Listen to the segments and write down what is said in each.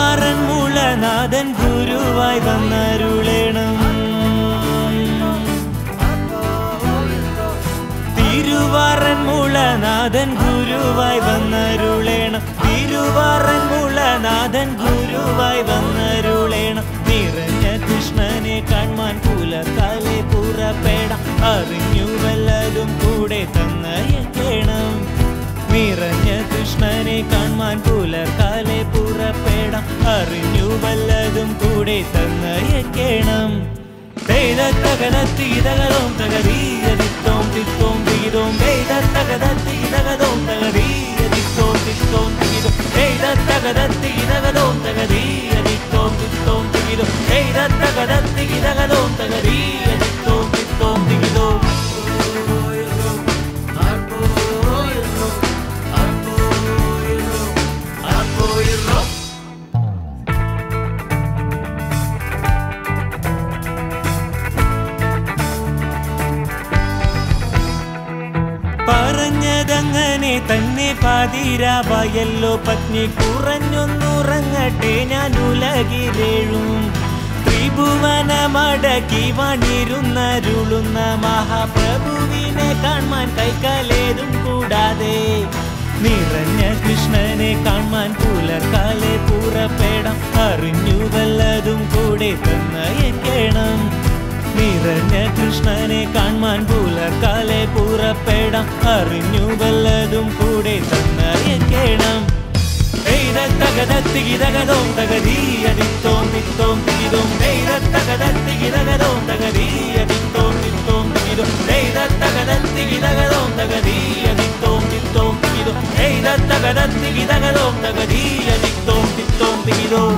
തിരുവാറൻ മുളനാഥൻ ഗുരുവായി വന്നരുളേണം. തിരുവാറൻ മുളനാഥൻ ഗുരുവായി വന്നരുളേണം. തിരുവാറൻ മുളനാഥൻ ഗുരുവായി വന്നരുളേണം. നിറഞ്ഞ കൃഷ്ണനെ കാണാൻ പുലർക്കാലെ പുറപ്പെടാം. അറിഞ്ഞു വല്ലതും കൂടെ തന്നയക്കണം. നിറഞ്ഞ കൃഷ്ണനെ കാണാൻ പുലർക്കാലെ പുറപ്പെടാം. അറിഞ്ഞു വല്ലതും കൂടെ തന്നയക്കണം. തകതത്തിതകതോം തകതീയതിത്തോം തിത്തോം തികിതോം തകതത്തിതകതോം തകതീയതിത്തോം തിത്തോം തികിതോം തകതത്തിതകതോം തകതീയതിത്തോം തിത്തോം തികിതോം തകതത്തിതകതോം തകതീയതിത്തോം തിത്തോം തികിതോം. പറഞ്ഞതങ്ങനെ തന്നെ പാതിരാവായല്ലോ. പത്നി കുറഞ്ഞൊന്നുറങ്ങട്ടെ ഞാൻ ഉലകിലേഴും. ത്രിഭുവനമടക്കി വണിരുന്നരുളുന്ന മഹാപ്രഭുവിനെ കാണാൻ കൈകാലേതും കൂടാതെ. നിറഞ്ഞ കൃഷ്ണനെ കാണാൻ പുലർക്കാലെ പുറപ്പെടാം. അറിഞ്ഞു വല്ലതും കൂടെ തന്നയക്കണം. നിറഞ്ഞ കൃഷ്ണനെ കാണാൻ പുലർക്കാലെ പുറപ്പെടാം. അറിഞ്ഞു വല്ലതും കൂടെ തന്നയക്കണം. തകതത്തിതകതോം തകതീയതിത്തോം തിത്തോം തികിതോം തകതത്തിതകതോം തകതീയതിത്തോം തിത്തോം തികിതോം തകതത്തിതകതോം തകതീയതിത്തോം തിത്തോം തികിതോം തകതത്തിതകതോം തകതീയതിത്തോം തിത്തോം തികിതോം.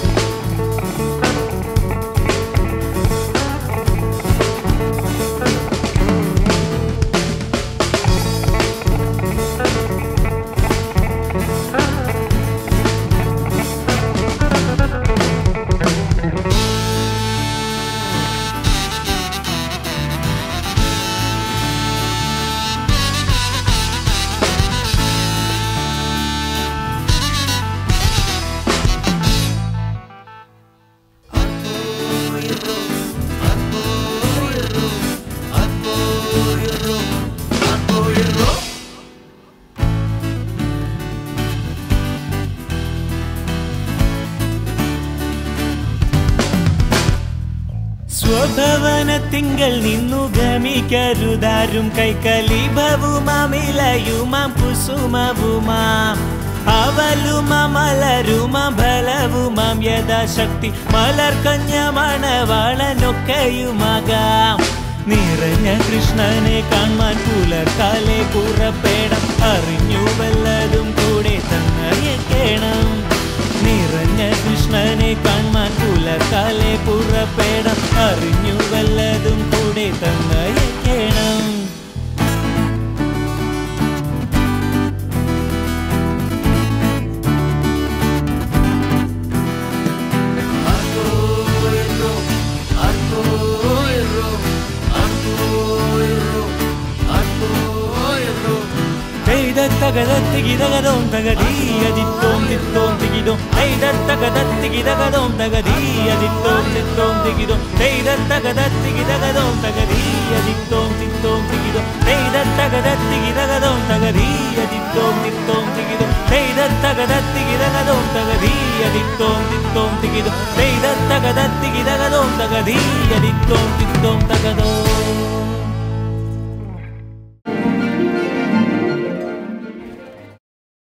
സ്വഭവനത്തിങ്കൽ നിന്നു ഗമിക്കരുതാരും. കൈകലിഭവുമാമിലയുമാം കുസുമവുമാം അവലുമലരുമാം ബലവുമാം യഥാശക്തി മലർക്കഞ്ഞ മണവാളനൊക്കെയുമാകാം. നിറഞ്ഞ കൃഷ്ണനെ കാണാൻ പുലർക്കാലെ പുറപ്പെടാം. അറിഞ്ഞു വല്ലതും കൂടെ തന്നയക്കണം. നിറഞ്ഞ കൃഷ്ണനെ കാണാൻ പുലർക്കാലെ പുറപ്പെടാം. അറിഞ്ഞു വല്ലതും കൂടെ തന്നയക്കണം. തകതത്തിതകതോം തകതീയതിത്തോം തിത്തോം തികിതോം തകതത്തിതകതോം തകതീയതിത്തോം തിത്തോം തികിതോം തകതത്തിതകതോം തകതീയതിത്തോം തിത്തോം തികിതോം തകതത്തിതകതോം തകതീയതിത്തോം തിത്തോം തികിതോം തകതത്തിതകതോം തകതീയതിത്തോം തിത്തോം തികിതോം തകതത്തിതകതോം തകതീയതിത്തോം തിത്തോം തകതോം.